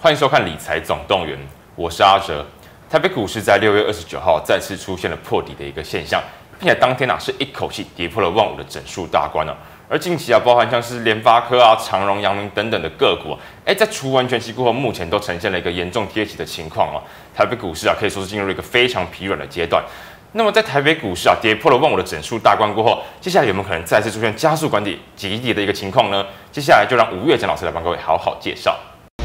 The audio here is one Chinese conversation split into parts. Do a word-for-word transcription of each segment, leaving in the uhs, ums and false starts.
欢迎收看《理财总动员》，我是阿哲。台北股市在六月二十九号再次出现了破底的一个现象，并且当天啊是一口气跌破了万五的整数大关了。而近期啊，包含像是联发科啊、长荣、阳明等等的个股，哎，在除完全息过后，目前都呈现了一个严重贴息的情况哦。台北股市啊，可以说是进入了一个非常疲软的阶段。那么在台北股市啊跌破了万五的整数大关过后，接下来有没有可能再次出现加速管理急跌的一个情况呢？接下来就让吴岳展老师来帮各位好好介绍。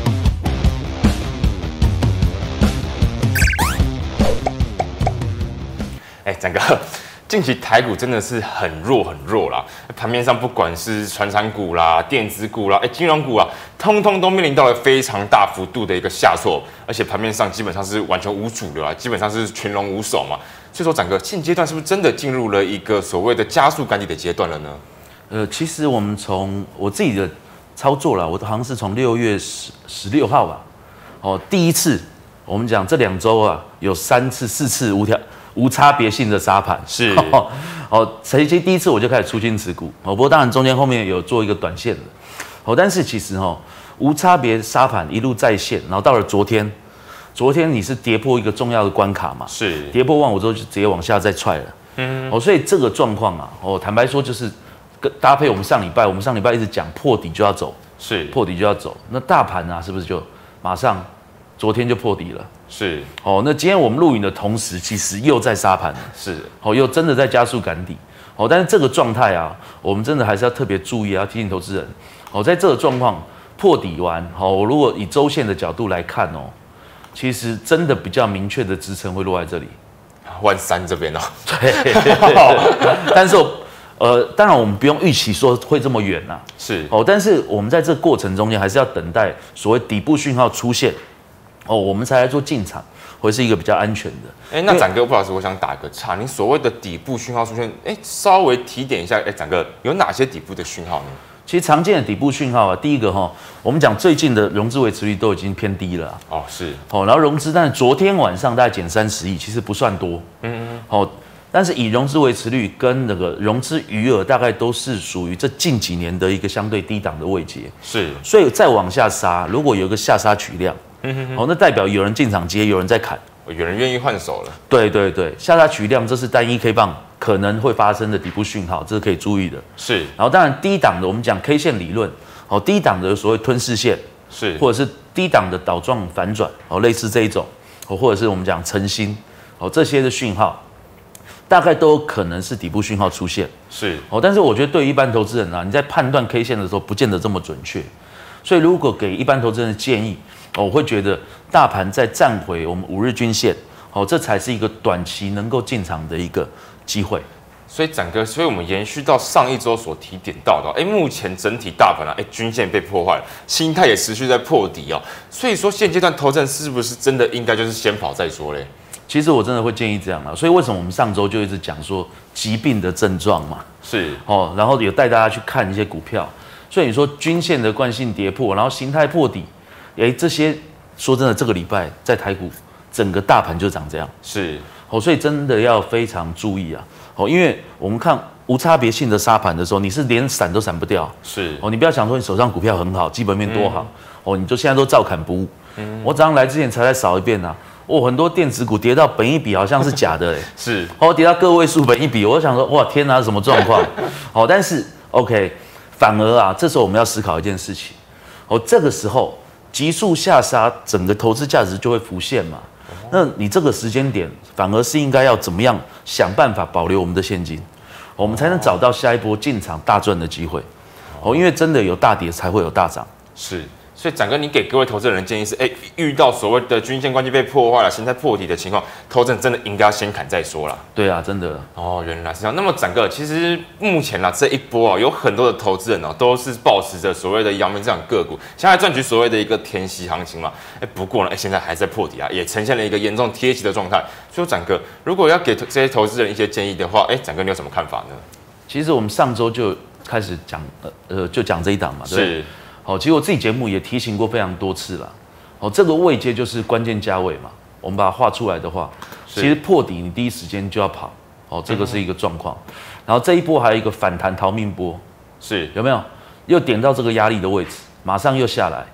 哎，整个近期台股真的是很弱很弱啦，盘面上不管是传产股啦、电子股啦、哎金融股啦，通通都面临到了非常大幅度的一个下挫，而且盘面上基本上是完全无主流啊，基本上是群龙无首嘛。所以说，整个现阶段是不是真的进入了一个所谓的加速赶底的阶段了呢？ 呃，其实我们从我自己的操作啦，我好像是从六月十十六号吧，哦，第一次我们讲这两周啊，有三次、四次无条无差别性的杀盘， 是哦，哦，其实第一次我就开始出清持股，哦，不过当然中间后面有做一个短线的，哦，但是其实哈、哦，无差别杀盘一路在线，然后到了昨天。昨天你是跌破一个重要的关卡嘛？ 是跌破万五之后就直接往下再踹了。嗯，哦，所以这个状况啊，哦，坦白说就是跟搭配我们上礼拜，我们上礼拜一直讲破底就要走， 是破底就要走。那大盘啊，是不是就马上昨天就破底了？ 是哦，那今天我们录影的同时，其实又在杀盘， 是哦，又真的在加速赶底。哦，但是这个状态啊，我们真的还是要特别注意，要提醒投资人。哦，在这个状况破底完，哦，我如果以周线的角度来看哦。其实真的比较明确的支撑会落在这里， 万三这边哦。 对，但是呃，当然我们不用预期说会这么远呐、啊。 是哦，但是我们在这个过程中间还是要等待所谓底部讯号出现，哦，我们才来做进场，会是一个比较安全的。 哎，那展哥，不好意思，我想打个岔，你所谓的底部讯号出现，哎，稍微提点一下，哎，展哥有哪些底部的讯号呢？ 其实常见的底部讯号啊，第一个哈，我们讲最近的融资维持率都已经偏低了、啊、 哦，是哦，然后融资，但是昨天晚上大概减三十亿，其实不算多，嗯嗯，哦，但是以融资维持率跟那个融资余额大概都是属于这近几年的一个相对低档的位阶， 是， 所以再往下杀，如果有一个下杀取量，嗯哼哼，哦，那代表有人进场接，有人在砍， 有人愿意换手了， 对对对，下杀取量这是单一 K 棒。可能会发生的底部讯号，这是可以注意的。 是， 然后当然低档的，我们讲 K 线理论，哦，低档的所谓吞噬线， 是， 或者是低档的倒状反转，哦，类似这一种，哦，或者是我们讲晨星，哦，这些的讯号，大概都有可能是底部讯号出现。 是， 哦，但是我觉得对于一般投资人啊，你在判断 K 线的时候，不见得这么准确。所以如果给一般投资人的建议，哦，我会觉得大盘在站回我们五日均线，哦，这才是一个短期能够进场的一个。机会， 所以展哥，所以我们延续到上一周所提点到的，哎，目前整体大盘啊，哎，均线被破坏了，心态也持续在破底哦，所以说现阶段投资人是不是真的应该就是先跑再说嘞？ 其实我真的会建议这样啦，所以为什么我们上周就一直讲说疾病的症状嘛， 是哦，然后有带大家去看一些股票，所以你说均线的惯性跌破，然后形态破底，哎，这些说真的，这个礼拜在台股整个大盘就长这样， 是。 哦，所以真的要非常注意啊！哦，因为我们看无差别性的杀盘的时候，你是连闪都闪不掉。 是哦，你不要想说你手上股票很好，基本面多好，嗯、哦，你就现在都照砍不误。嗯，我早上来之前才再扫一遍啊，哦，很多电子股跌到本益比好像是假的哎、欸， 是哦，跌到个位数本益比，我就想说哇天哪，什么状况？哦，但是 OK， 反而啊，这时候我们要思考一件事情，哦，这个时候急速下杀，整个投资价值就会浮现嘛。那你这个时间点，反而是应该要怎么样想办法保留我们的现金，我们才能找到下一波进场大赚的机会。哦，因为真的有大跌才会有大涨。 是，所以展哥，你给各位投资人的建议是：哎，遇到所谓的均线关系被破坏了、形态破底的情况，投资人真的应该要先砍再说啦。 对啊，真的。 哦，原来是这样。那么展哥，其实目前啊这一波啊，有很多的投资人哦、啊，都是抱持着所谓的阳明这样个股，现在赚取所谓的一个填息行情嘛。哎，不过呢，哎，现在还在破底啊，也呈现了一个严重贴息的状态。所以展哥，如果要给这些投资人一些建议的话，哎，展哥你有什么看法呢？ 其实我们上周就开始讲，呃呃，就讲这一档嘛，对不对？是。好，其实我自己节目也提醒过非常多次了。哦，这个位阶就是关键价位嘛，我们把它画出来的话，其实破底你第一时间就要跑。哦，这个是一个状况。嗯、然后这一波还有一个反弹逃命波， 是有没有？又点到这个压力的位置，马上又下来。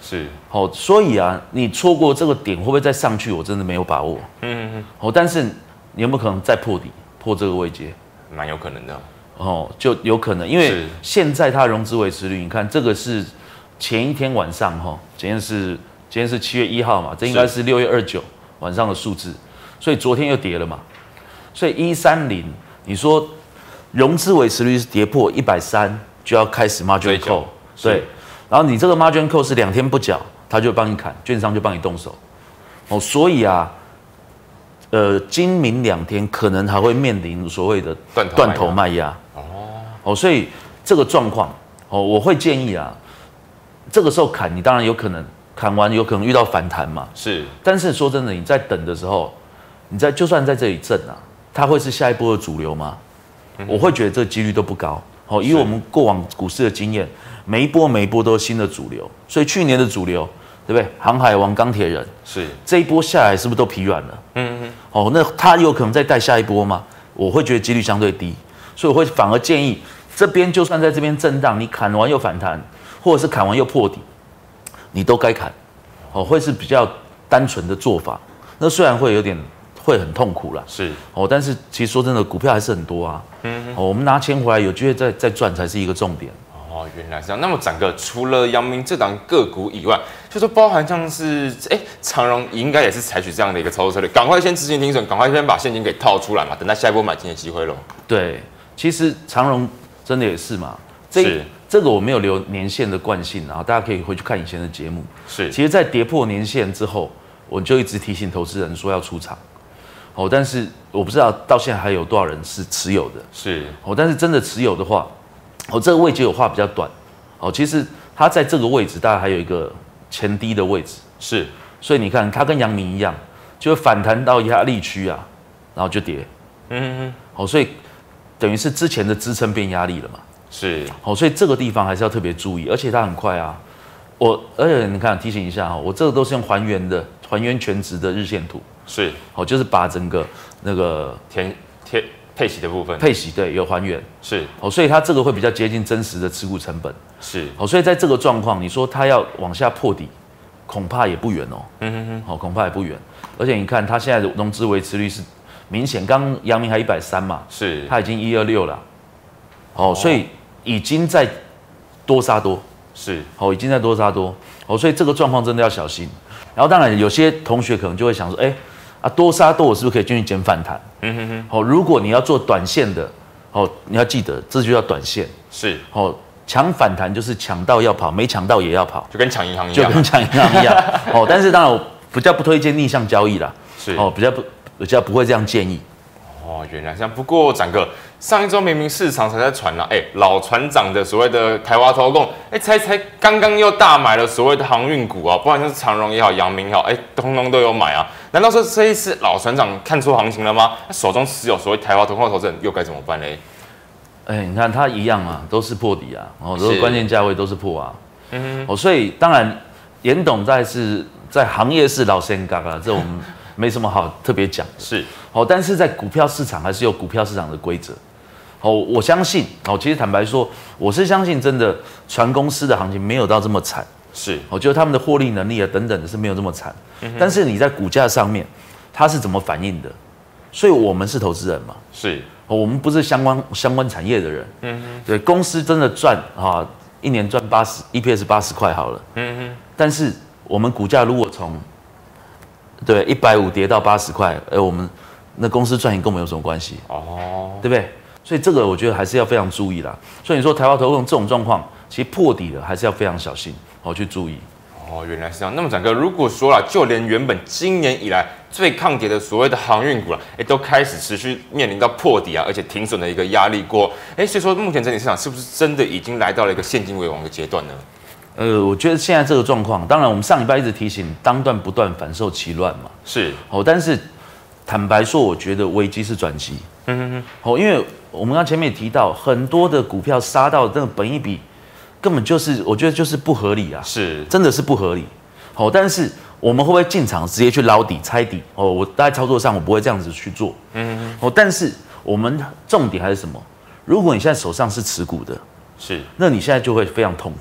是， 好、哦，所以啊，你错过这个点会不会再上去？我真的没有把握。嗯嗯嗯。哦，但是你有没有可能再破底，破这个位阶？ 蛮有可能的。 哦，就有可能，因为现在它融资维持率，你看这个是前一天晚上哈、哦，今天是今天是七月一号嘛，这应该是六月二九晚上的数字，所以昨天又跌了嘛，所以一三零，你说融资维持率是跌破一百三就要开始 margin call， 对，然后你这个 margin call 是两天不缴，他就帮你砍，券商就帮你动手，哦，所以啊。呃，今明两天可能还会面临所谓的断头卖压哦哦，所以这个状况哦，我会建议啊，这个时候砍，你当然有可能砍完有可能遇到反弹嘛， 是。 但是说真的，你在等的时候，你在就算在这里震啊，它会是下一波的主流吗？嗯、我会觉得这个几率都不高。哦，以我们过往股市的经验，每一波每一波都是新的主流，所以去年的主流。对不对？航海王、钢铁人是这一波下来，是不是都疲软了？嗯嗯。哦，那他有可能再带下一波吗？我会觉得几率相对低，所以我会反而建议这边就算在这边震荡，你砍完又反弹，或者是砍完又破底，你都该砍。哦，会是比较单纯的做法。那虽然会有点会很痛苦啦， 是哦，但是其实说真的，股票还是很多啊。嗯。哦，我们拿钱回来，有机会再再赚才是一个重点。 哦，原来是这样。那么整个除了阳明这档个股以外，就说包含像是哎长荣应该也是采取这样的一个操作策略，赶快先执行停损，赶快先把现金给套出来嘛，等待下一波买进的机会咯。 对，其实长荣真的也是嘛，这这个我没有留年线的惯性啊，大家可以回去看以前的节目。 是， 其实，在跌破年线之后，我就一直提醒投资人说要出场。哦，但是我不知道到现在还有多少人是持有的。 是， 哦，但是真的持有的话。哦，这个位阶有画比较短，哦，其实它在这个位置大概还有一个前低的位置， 是， 所以你看它跟阳明一样，就反弹到压力区啊，然后就跌，嗯嗯，好、哦，所以等于是之前的支撑变压力了嘛， 是， 好、哦，所以这个地方还是要特别注意，而且它很快啊，我而且你看提醒一下哈、哦，我这个都是用还原的，还原全值的日线图， 是， 好、哦，就是把整个那个填贴。配息的部分， 配息对有还原是哦，所以它这个会比较接近真实的持股成本是哦，所以在这个状况，你说它要往下破底，恐怕也不远哦，嗯哼哼，好、哦，恐怕也不远，而且你看它现在的融资维持率是明显，刚阳明还一百三嘛， 是它已经一二六了，哦，所以已经在多杀多， 是哦，已经在多杀多，哦，所以这个状况真的要小心。然后当然有些同学可能就会想说，哎。啊，多杀多，我是不是可以进去捡反弹？嗯哼哼。好，如果你要做短线的，哦，你要记得，这就叫短线。 是。 哦，抢反弹就是抢到要跑，没抢到也要跑， 就跟抢银行一样。 就跟抢银行一样。哦，但是当然我比较不推荐逆向交易啦。 是。 哦，比较不比较不会这样建议。 哦，原来这样。不过展哥，上一周明明市场才在传啦、啊，哎、欸，老船长的所谓的台华投控，哎、欸，才才刚刚又大买了所谓的航运股啊，不管是长荣也好，阳明也好，哎、欸，通通都有买啊。难道说这一次老船长看错行情了吗？他手中持有所谓台华投控的投资人又该怎么办嘞？ 哎、欸，你看他一样嘛，都是破底啊，哦，都是关键价位都是破啊。嗯哦，所以当然严董在是在行业是老先嘎啦，这我们没什么好特别讲。 是。 好，但是在股票市场还是有股票市场的规则。好，我相信，好，其实坦白说，我是相信真的船公司的行情没有到这么惨。 是， 我觉得他们的获利能力啊等等的是没有这么惨。嗯、但是你在股价上面，它是怎么反应的？所以我们是投资人嘛。 是， 我们不是相关相关产业的人。嗯哼。对，公司真的赚啊，一年赚八十 E P S 八十块好了。嗯哼。但是我们股价如果从对一百五跌到八十块，哎，我们那公司赚钱跟我们有什么关系？哦，对不对？所以这个我觉得还是要非常注意啦。所以你说台华投控这种状况，其实破底了还是要非常小心，好去注意。 哦，原来是这样。那么展哥，如果说啦，就连原本今年以来最抗跌的所谓的航运股啦，哎，都开始持续面临到破底啊，而且停损的一个压力锅。哎，所以说目前整体市场是不是真的已经来到了一个现金为王的阶段呢？ 呃，我觉得现在这个状况，当然我们上礼拜一直提醒，当断不断，反受其乱嘛。 是。 哦，但是坦白说，我觉得危机是转机。嗯哼哼。哦，因为我们刚前面也提到，很多的股票杀到那个本益比，根本就是我觉得就是不合理啊。 是。真的是不合理。哦，但是我们会不会进场直接去捞底、猜底？哦，我大概操作上我不会这样子去做。嗯哼。哦，但是我们重点还是什么？如果你现在手上是持股的， 是， 那你现在就会非常痛苦。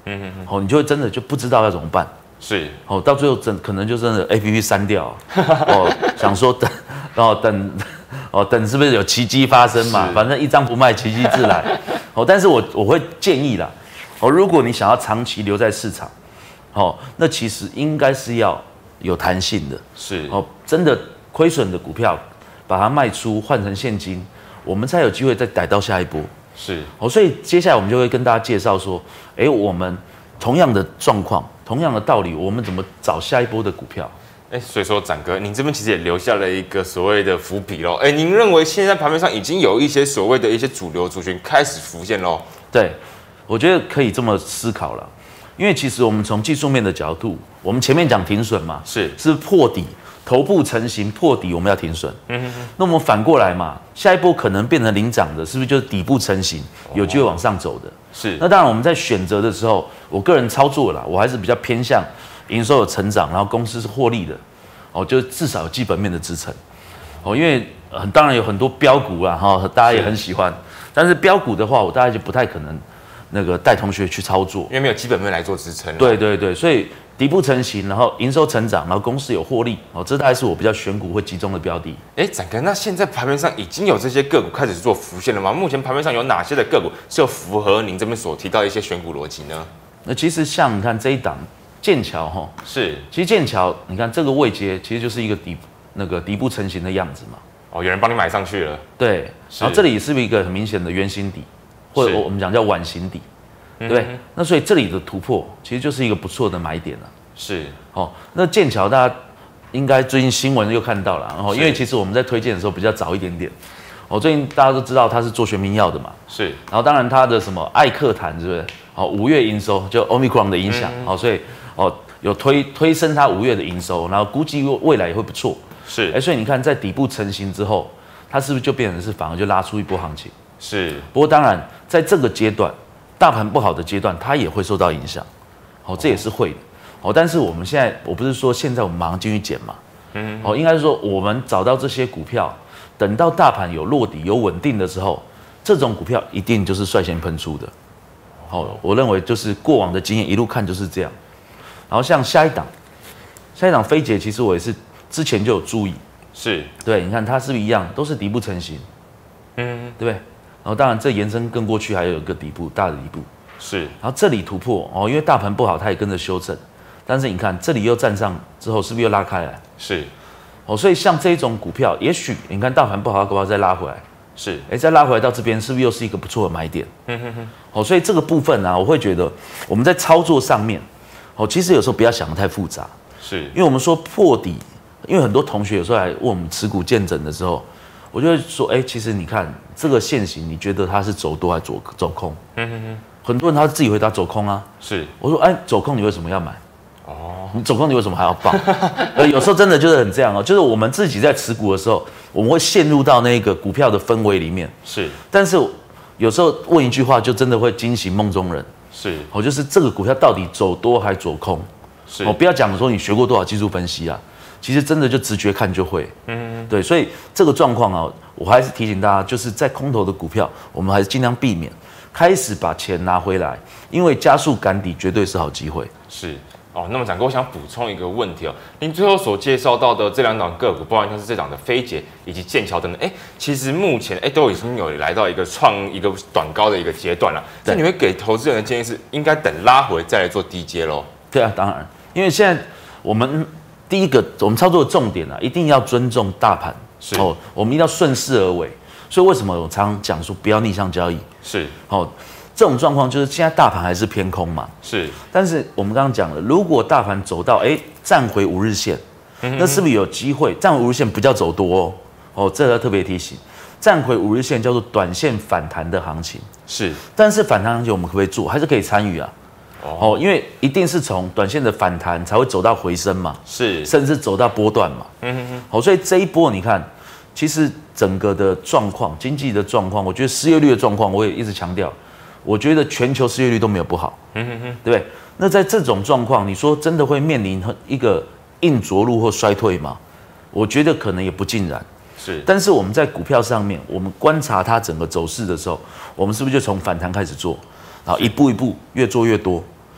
嗯嗯嗯，好，你就会真的就不知道要怎么办。 是， 哦，到最后真可能就真的 A P P 删掉，哦，想说等，然后等，哦，等是不是有奇迹发生嘛？反正一张不卖，奇迹自来。哦，但是我我会建议啦，哦，如果你想要长期留在市场，哦，那其实应该是要有弹性的， 是， 哦，真的亏损的股票，把它卖出换成现金，我们才有机会再逮到下一波。 是， 哦，所以接下来我们就会跟大家介绍说，哎，我们同样的状况。同样的道理，我们怎么找下一波的股票？ 哎，所以说展哥，您这边其实也留下了一个所谓的伏笔喽。哎，您认为现在盘面上已经有一些所谓的一些主流族群开始浮现喽？ 对，我觉得可以这么思考了，因为其实我们从技术面的角度，我们前面讲停损嘛， 是是破底，头部成型破底，我们要停损。嗯哼哼。那我们反过来嘛，下一波可能变成领涨的，是不是就是底部成型，有机会往上走的？ 是。 那当然我们在选择的时候，我个人操作啦，我还是比较偏向营收有成长，然后公司是获利的，哦，就至少有基本面的支撑。哦，因为很当然有很多标股啦，哈，大家也很喜欢，但是标股的话，我大概就不太可能那个带同学去操作， 因为没有基本面来做支撑。 对对对，所以底部成型，然后营收成长，然后公司有获利，哦，这大概是我比较选股会集中的标的。 哎，展哥，那现在盘面上已经有这些个股开始做浮现了吗？目前盘面上有哪些的个股是有符合您这边所提到的一些选股逻辑呢？ 那其实像你看这一档剑桥哈， 是， 其实剑桥你看这个位阶其实就是一个底那个底部成型的样子嘛。 哦，有人帮你买上去了。 对，然后这里是不是一个很明显的圆形底，或者我们讲叫碗形底？对不对？嗯、那所以这里的突破其实就是一个不错的买点了。 是， 哦，那剑桥大家应该最近新闻又看到了，然后因为其实我们在推荐的时候比较早一点点。哦，最近大家都知道它是做学名药的嘛， 是。 然后当然它的什么艾克坦，是不是？哦，五月营收就 Omicron 的影响，好、嗯，所以哦有推推升它五月的营收，然后估计未来也会不错。 是， 哎，所以你看在底部成型之后，它是不是就变成是反而就拉出一波行情？ 是。 不过当然在这个阶段，大盘不好的阶段，它也会受到影响，好、哦，这也是会的。哦，但是我们现在我不是说现在我们马上进去捡嘛，嗯，哦，应该是说我们找到这些股票。等到大盘有落底、有稳定的时候，这种股票一定就是率先喷出的。好，我认为就是过往的经验一路看就是这样。然后像下一档，下一档飞捷，其实我也是之前就有注意。 是， 对，你看它是不是一样，都是底部成型，嗯，对不对？然后当然这延伸更过去还有一个底部大的底部。 是， 然后这里突破哦，因为大盘不好，它也跟着修正。但是你看这里又站上之后，是不是又拉开来？ 是。 哦，所以像这种股票，也许你看大盘不好，搞不好再拉回来， 是， 哎，再拉回来到这边，是不是又是一个不错的买点？嗯哼哼。哦，所以这个部分呢、啊，我会觉得我们在操作上面，哦，其实有时候不要想得太复杂， 是， 因为我们说破底，因为很多同学有时候来问我们持股见证的时候，我就会说，哎，其实你看这个线型，你觉得它是走多还是走走空？嗯哼哼。很多人他自己回答走空啊， 是， 我说，哎，走空你为什么要买？哦，你走空你为什么还要抱？呃，有时候真的就是很这样哦，就是我们自己在持股的时候，我们会陷入到那个股票的氛围里面。 是， 但是有时候问一句话，就真的会惊醒梦中人。 是， 哦，就是这个股票到底走多还走空？ 是， 哦，不要讲说你学过多少技术分析啊，其实真的就直觉看就会。嗯，对，所以这个状况啊，我还是提醒大家，就是在空头的股票，我们还是尽量避免开始把钱拿回来，因为加速赶底绝对是好机会。 是。哦，那么展哥，我想补充一个问题哦。您最后所介绍到的这两档个股，包含像是这档的飞捷以及剑桥等等，哎，其实目前哎都已经有来到一个创一个短高的一个阶段了。那你会给投资人的建议是，应该等拉回再来做低阶喽？ 对啊，当然，因为现在我们第一个我们操作的重点啊，一定要尊重大盘， 是哦，我们一定要顺势而为。所以为什么我常常讲说不要逆向交易？ 是哦。这种状况就是现在大盘还是偏空嘛， 是。 但是我们刚刚讲了，如果大盘走到哎站回五日线，嗯、那是不是有机会站回五日线不叫走多哦？哦，这个要特别提醒，站回五日线叫做短线反弹的行情。 是。但是反弹行情我们可不可以做？还是可以参与啊？哦，因为一定是从短线的反弹才会走到回升嘛， 是， 甚至走到波段嘛。嗯哼哼。好，所以这一波你看，其实整个的状况、经济的状况，我觉得失业率的状况，我也一直强调。我觉得全球失业率都没有不好，嗯哼哼，对不对？那在这种状况，你说真的会面临一个硬着陆或衰退吗？我觉得可能也不尽然。 是， 但是我们在股票上面，我们观察它整个走势的时候，我们是不是就从反弹开始做，然后一步一步越做越多？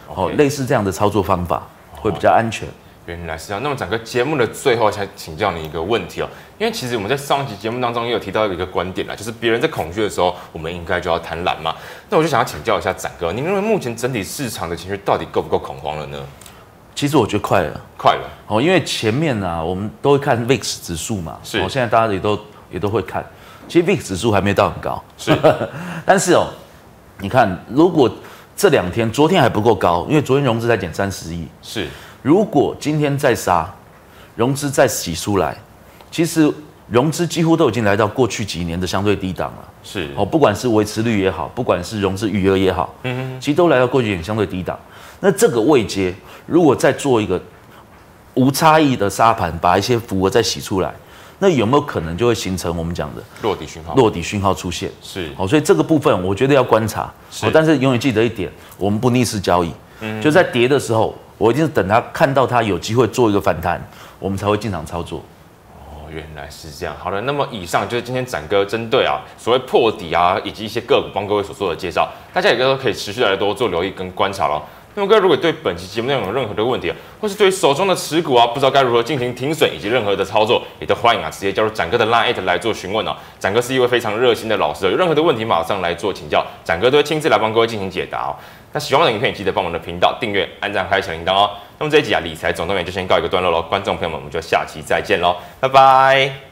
哦，类似这样的操作方法会比较安全。 原来是这样。那么整个节目的最后，想请教你一个问题哦，因为其实我们在上一集节目当中也有提到一个观点啦，就是别人在恐惧的时候，我们应该就要贪婪嘛。那我就想要请教一下展哥，你认为目前整体市场的情绪到底够不够恐慌了呢？ 其实我觉得快了， 快了哦，因为前面啊，我们都会看 V I X 指数嘛， 是， 哦，现在大家也都也都会看，其实 V I X 指数还没到很高， 是， 但是哦，你看，如果这两天，昨天还不够高，因为昨天融资才减三十亿， 是， 如果今天再杀，融资再洗出来，其实融资几乎都已经来到过去几年的相对低档了， 是， 哦，不管是维持率也好，不管是融资余额也好，嗯哼，其实都来到过去几年相对低档。那这个位阶，如果再做一个无差异的杀盘，把一些符额再洗出来，那有没有可能就会形成我们讲的落底讯号？ 落底讯号出现是， 好，所以这个部分我觉得要观察。是，但是永远记得一点，我们不逆势交易。嗯，就在跌的时候，我一定是等它看到它有机会做一个反弹，我们才会进场操作。 哦，原来是这样。好的，那么以上就是今天展哥针对啊所谓破底啊以及一些个股帮各位所做的介绍，大家也都可以持续来多做留意跟观察咯。那么各位如果对本期节目内容有任何的问题，或是对手中的持股啊不知道该如何进行停损以及任何的操作，也都欢迎啊直接加入展哥的 LINE 来做询问哦。展哥是一位非常热心的老师，有任何的问题马上来做请教，展哥都会亲自来帮各位进行解答哦。那喜欢我的影片，记得帮我们的频道订阅、按赞、开小铃铛哦。那么这一集啊理财总动员就先告一个段落喽，观众朋友们，我们就下期再见喽，拜拜。